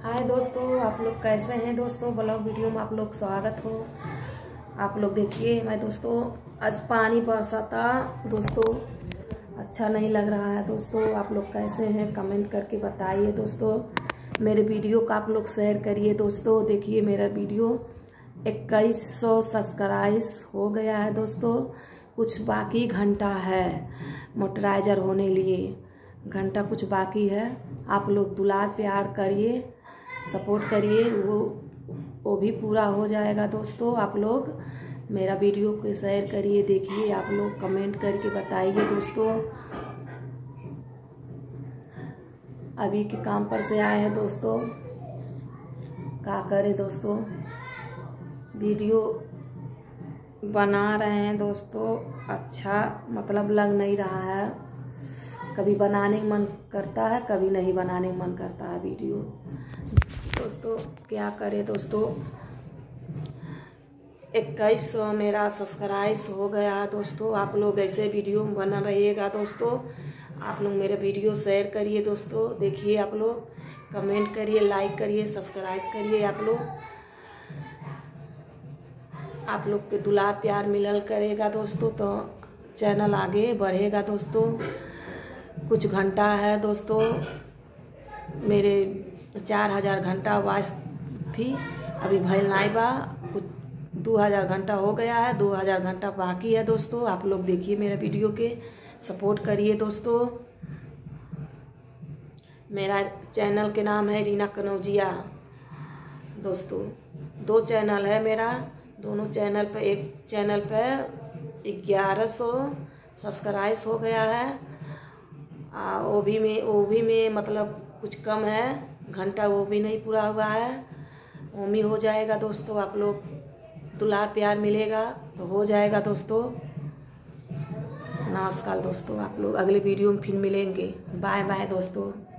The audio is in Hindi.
हाय दोस्तों, आप लोग कैसे हैं दोस्तों। ब्लॉग वीडियो में आप लोग स्वागत हो। आप लोग देखिए मैं दोस्तों आज पानी बरसा था दोस्तों, अच्छा नहीं लग रहा है दोस्तों। आप लोग कैसे हैं कमेंट करके बताइए दोस्तों। मेरे वीडियो का आप लोग शेयर करिए दोस्तों। देखिए मेरा वीडियो 2100 सब्सक्राइब हो गया है दोस्तों। कुछ बाकी घंटा है मोटराइजर होने लिए, घंटा कुछ बाकी है। आप लोग दुलार प्यार करिए, सपोर्ट करिए, वो भी पूरा हो जाएगा दोस्तों। आप लोग मेरा वीडियो को शेयर करिए। देखिए आप लोग कमेंट करके बताइए दोस्तों। अभी के काम पर से आए हैं दोस्तों, क्या करें दोस्तों। वीडियो बना रहे हैं दोस्तों, अच्छा मतलब लग नहीं रहा है। कभी बनाने का मन करता है, कभी नहीं बनाने का मन करता है वीडियो दोस्तों। क्या करें दोस्तों। 2100 मेरा सब्सक्राइब हो गया है दोस्तों। आप लोग ऐसे वीडियो बना रहिएगा दोस्तों। आप लोग मेरे वीडियो शेयर करिए दोस्तों। देखिए आप लोग कमेंट करिए, लाइक करिए, सब्सक्राइब करिए। आप लोग के दुलार प्यार मिलल करेगा दोस्तों तो चैनल आगे बढ़ेगा दोस्तों। कुछ घंटा है दोस्तों, मेरे 4000 घंटा आवाज़ थी, अभी भइल नहीं बा। कुछ 2000 घंटा हो गया है, 2000 घंटा बाकी है दोस्तों। आप लोग देखिए मेरा वीडियो के सपोर्ट करिए दोस्तों। मेरा चैनल के नाम है रीना कनौजिया दोस्तों। 2 चैनल है मेरा, दोनों चैनल पे, एक चैनल पे 1100 सब्सक्राइब हो गया है। वो भी में मतलब कुछ कम है घंटा, वो भी नहीं पूरा हुआ है। वो भी हो जाएगा दोस्तों। आप लोग दुलार प्यार मिलेगा तो हो जाएगा दोस्तों। नमस्कार दोस्तों, आप लोग अगले वीडियो में फिर मिलेंगे। बाय बाय दोस्तों।